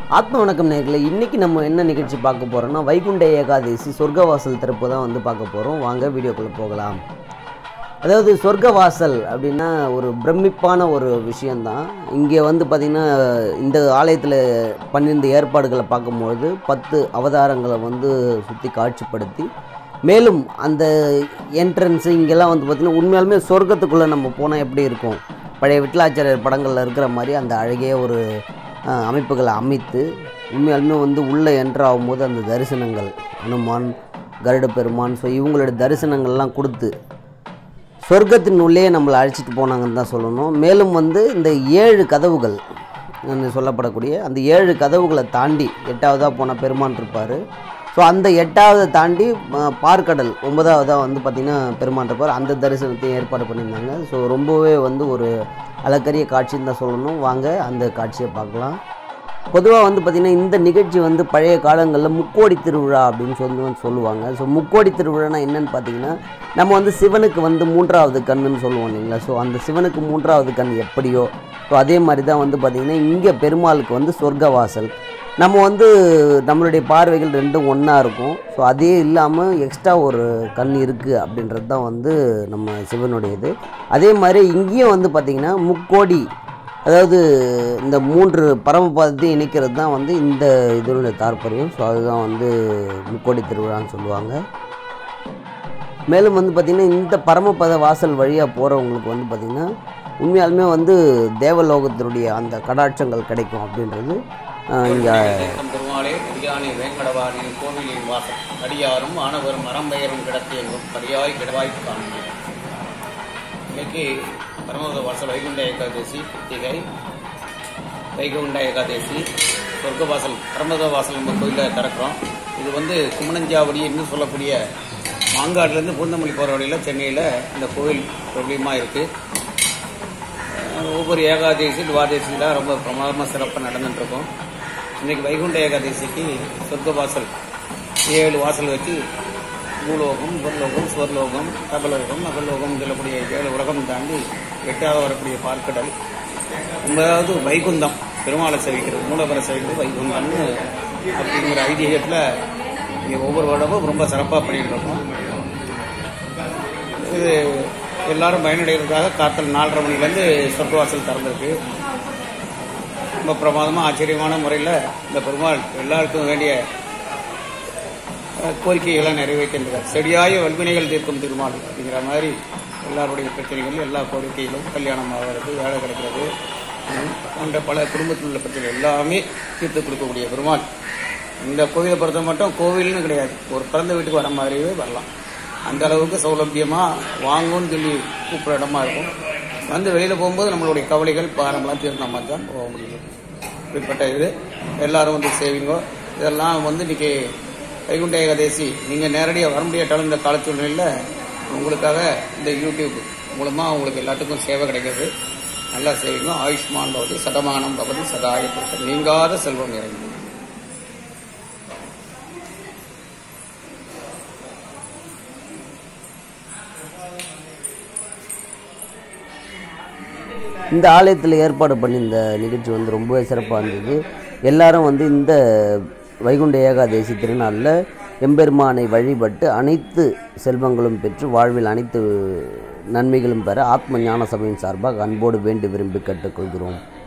ஆத்ம வணக்கம் நேயர்களே, இன்றைக்கி நம்ம என்ன நிகழ்ச்சி பார்க்க போகிறோம்னா வைகுண்ட ஏகாதசி சொர்க்கவாசல் திறப்பு தான் வந்து பார்க்க போகிறோம். வாங்க வீடியோக்குள்ளே போகலாம். அதாவது சொர்க்கவாசல் அப்படின்னா ஒரு பிரமிப்பான ஒரு விஷயந்தான். இங்கே வந்து பார்த்திங்கன்னா இந்த ஆலயத்தில் பண்ணியிருந்த ஏற்பாடுகளை பார்க்கும்பொழுது 10 அவதாரங்களை வந்து சுற்றி காட்சிப்படுத்தி, மேலும் அந்த என்ட்ரன்ஸு இங்கெல்லாம் வந்து பார்த்திங்கன்னா உண்மையாலுமே சொர்க்கத்துக்குள்ளே நம்ம போனால் எப்படி இருக்கும், பழைய விட்டலாச்சாரியர் படங்களில் இருக்கிற மாதிரி அந்த அழகிய ஒரு அமைப்புகளை அமைத்து உண்மையாலுமே வந்து உள்ளே என்ட்ராகும்போது அந்த தரிசனங்கள் அனுமான், கருட பெருமான், ஸோ இவங்களோட தரிசனங்கள்லாம் கொடுத்து சொர்க்கத்தின் உள்ளே நம்மளை அழைச்சிட்டு போனாங்கன்னு தான் சொல்லணும். மேலும் வந்து இந்த 7 கதவுகள் சொல்லப்படக்கூடிய அந்த 7 கதவுகளை தாண்டி 8வதாக போன பெருமான் இருப்பார். ஸோ அந்த 8வது தாண்டி பார்க்கடல் 9வதாக வந்து பார்த்திங்கன்னா பெருமான் இருப்பார். அந்த தரிசனத்தையும் ஏற்பாடு பண்ணியிருந்தாங்க. ஸோ ரொம்பவே வந்து ஒரு அழகரிய காட்சின்னு தான் சொல்லணும். வாங்க அந்த காட்சியை பார்க்கலாம். பொதுவாக வந்து பார்த்திங்கன்னா இந்த நிகழ்ச்சி வந்து பழைய காலங்களில் முக்கோடி திருவிழா அப்படின்னு சொல்லுவாங்க. ஸோ முக்கோடி திருவிழானா என்னென்னு பார்த்திங்கன்னா, நம்ம வந்து சிவனுக்கு வந்து 3வது கண்ணுன்னு சொல்லுவோம் இல்லைங்களா. ஸோ அந்த சிவனுக்கு 3வது கண் எப்படியோ ஸோ அதே மாதிரி தான் வந்து பார்த்திங்கன்னா இங்கே பெருமாளுக்கு வந்து சொர்க்கவாசல். நம்ம வந்து நம்மளுடைய பார்வைகள் ரெண்டும் ஒன்றா இருக்கும். ஸோ அதே இல்லாமல் எக்ஸ்ட்ரா ஒரு கண் இருக்குது அப்படின்றது தான் வந்து நம்ம சிவனுடையது. அதே மாதிரி இங்கேயும் வந்து பார்த்திங்கன்னா முக்கோடி, அதாவது இந்த 3 பரமபதத்தையும் இணைக்கிறது தான் வந்து இந்த இதனுடைய தாற்பயம். ஸோ அதுதான் வந்து முக்கோடி திருவிழான்னு சொல்லுவாங்க. மேலும் வந்து பார்த்திங்கன்னா இந்த பரமபத வாசல் வழியாக போகிறவங்களுக்கு வந்து பார்த்திங்கன்னா உண்மையாலுமே வந்து தேவலோகத்தினுடைய அந்த கடாட்சங்கள் கிடைக்கும் அப்படின்றது இங்கே பெருமாளே அடியானே வேங்கடவாரின் கோவிலின் வாசல் அடியாரும் ஆனவரும் மரம்பெயரும் கிடத்தி எங்கும் படியாய் கிடவாய்ப்பு காண்கிறேன். இன்னைக்கு பரமபத வாசல் வைகுண்ட ஏகாதசி கிருத்திகை, வைகுண்ட ஏகாதசி சொர்க்கவாசல் பரமபத வாசல் நம்ம கோயிலில் திறக்கிறோம். இது வந்து குமணஞ்சாவடி என்று சொல்லக்கூடிய மாங்காட்டிலேருந்து பூந்தமல்லி போகிற வழியில் சென்னையில் இந்த கோவில் பிரபலியமாக இருக்குது. ஒவ்வொரு ஏகாதசி துவாதசியில் ரொம்ப பிரமாதமாக சிறப்பாக நடந்துட்டுருக்கோம். இன்றைக்கி வைகுண்ட ஏகாதசிக்கு சொர்க்க வாசல் 7 வாசல் வச்சு பூலோகம், புர்லோகம், சுவர்லோகம், தபலோகம், அகலோகம் சொல்லக்கூடிய 7 உலகம் தாண்டி 8வது வரக்கூடிய பார்க்கடல் 9வது வைகுந்தம், பெருமாளை சேவிக்கிறது, மூலவரை சேவிக்கிறது வைகுந்தம்னு அப்படிங்கிற ஐதீகத்தில் இங்கே ஒவ்வொரு வருடமும் ரொம்ப சிறப்பாக பண்ணிகிட்டு இருக்கோம். இது எல்லாரும் பயனடைகிறதுக்காக காத்தல் 4:30 மணிலேருந்து சொர்க்கவாசல் திறந்திருக்கு. ரொம்ப பிரமாதமாக ஆச்சரியமான முறையில் இந்த பெருமாள் எல்லாருக்கும் வேண்டிய கோரிக்கைகளை நிறைவேற்றிருக்கிறார். செடியாய வல்வினைகள் தீர்க்கும் திருமாள் அப்படிங்கிற மாதிரி எல்லாருடைய பிரச்சனைகள், எல்லா கோரிக்கைகளும் கல்யாணம் ஆகிறது, வேலை கிடைக்கிறது போன்ற பல குடும்பத்தில் உள்ள பிரச்சனைகள் எல்லாமே தீர்த்து கொடுக்கக்கூடிய பெருமாள். இந்த கோவிலை பொறுத்த மட்டும் கோவில்னு கிடையாது, ஒரு பிறந்த வீட்டுக்கு வர மாதிரியே வரலாம். அந்த அளவுக்கு சௌலபியமாக வாங்கும்னு சொல்லி கூப்பிட்ற இடமா இருக்கும். வந்து வெளியில் போகும்போது நம்மளுடைய கவலைகள் பாரம்பலாம் தீர்ந்த மாதிரி தான் போக முடியும். இப்படிப்பட்ட இது எல்லாரும் வந்து சேவிங்கோ. இதெல்லாம் வந்து இன்றைக்கி வைகுண்ட ஏகாதசி நீங்கள் நேரடியாக வர முடியாட்டாலும் இந்த காலச்சூழ்நிலையில் உங்களுக்காக இந்த யூடியூப் மூலமாக உங்களுக்கு எல்லாத்துக்கும் சேவை கிடைக்கிறது. நல்லா சேவிங்கோ. ஆயுஷ்மான் பவதி சதமானம் பவதி சதாய நீங்காத செல்வம் இறங்கி. இந்த ஆலயத்தில் ஏற்பாடு பண்ணி இந்த நிகழ்ச்சி வந்து ரொம்பவே சிறப்பாக இருந்தது. எல்லாரும் வந்து இந்த வைகுண்ட ஏகாதசி திருநாளில் எம்பெருமானை வழிபட்டு அனைத்து செல்வங்களும் பெற்று வாழ்வில் அனைத்து நன்மைகளும் பெற ஆத்ம ஞான சபையின் சார்பாக அன்போடு வேண்டி விரும்பி கேட்டுக்கொள்கிறோம்.